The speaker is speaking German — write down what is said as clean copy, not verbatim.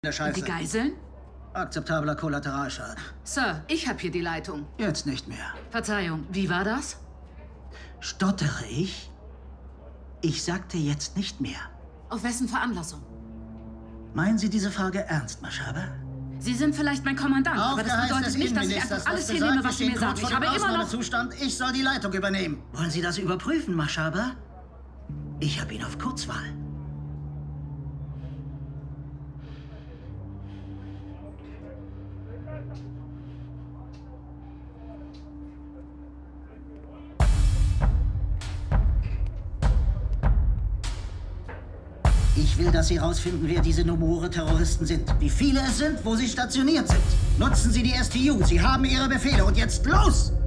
der Scheiße. Die Geiseln? Akzeptabler Kollateralschaden. Sir, ich habe hier die Leitung. Jetzt nicht mehr. Verzeihung, wie war das? Stottere ich? Ich sagte jetzt nicht mehr. Auf wessen Veranlassung? Meinen Sie diese Frage ernst, Mashaba? Sie sind vielleicht mein Kommandant, aber das bedeutet nicht, dass ich einfach alles hinnehme, was Sie mir sagen. Ich habe immer noch... Zustand. Ich soll die Leitung übernehmen. Wollen Sie das überprüfen, Mashaba? Ich habe ihn auf Kurzwahl. Ich will, dass Sie herausfinden, wer diese Nomore-Terroristen sind. Wie viele es sind, wo sie stationiert sind. Nutzen Sie die STU. Sie haben Ihre Befehle. Und jetzt los!